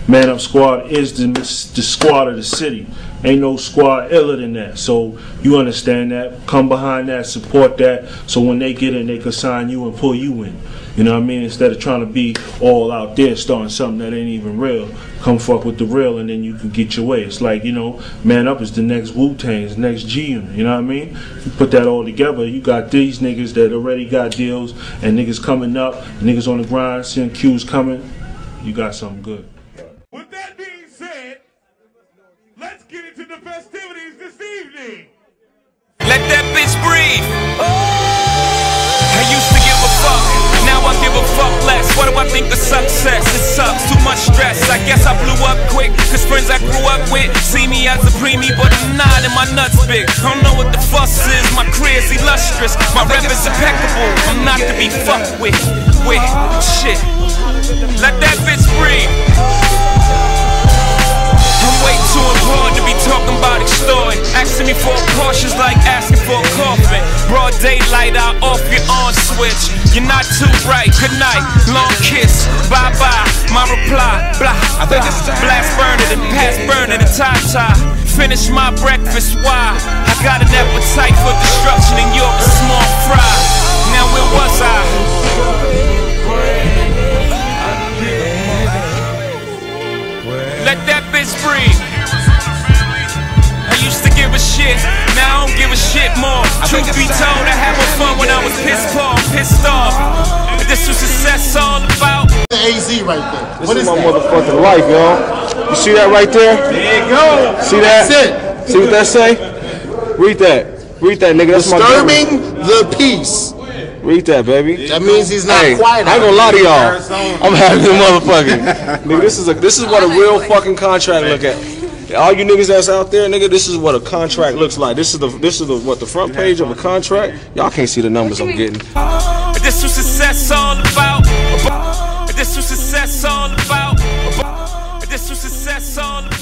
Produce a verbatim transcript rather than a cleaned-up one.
Man Up Squad is the, the squad of the city. Ain't no squad iller than that. So you understand that. Come behind that, support that, so when they get in, they can sign you and pull you in. You know what I mean? Instead of trying to be all out there starting something that ain't even real, come fuck with the real and then you can get your way. It's like, you know, Man Up is the next Wu-Tang, it's the next G-Unit, you know what I mean? You put that all together, you got these niggas that already got deals and niggas coming up, niggas on the grind, seeing Q's coming, you got something good. With that being said, let's get into the festivities this evening. Let that bitch breathe. I used to give a fuck, now I give a fuck less. What do I think of success? It sucks, too much stress. I guess I blew up quick, cause friends I grew up with see me as a preemie, but I'm not, and my nuts big. Don't know what the fuss is, my career's illustrious, my rep is impeccable. I'm not to be fucked with, with shit. Let that bitch breathe. I'm way too important to be talking about extorting. Asking me for a caution's like asking for a coffin. Broad daylight, I off your on switch. You're not too bright, good night, long kiss, bye bye. My reply, blah, blah. Blast burner, then pass burner, the tie tie. Finish my breakfast, why? I got an appetite for destruction and you're a small fry. Now where was I? Let that bitch breathe. I used to give a shit, now I don't give a shit more. Truth be told, I had more fun when I was pissed off, pissed off. But this was success all about. The A Z right there. This what is, is my that? motherfucking life, y'all. You see that right there? There you go. See that? That's it. See what that say? Read that. Read that, nigga. That's Disturbing my the peace. Read that, baby. That means he's not hey, quiet. I ain't gonna lie to y'all. I'm having a motherfucking. Nigga, this is a this is what a real fucking contract look at. All you niggas that's out there, nigga, this is what a contract looks like. This is the this is the what the front page of a contract. Y'all can't see the numbers I'm getting. But this was success all about. But this was success all about. But this was success all about.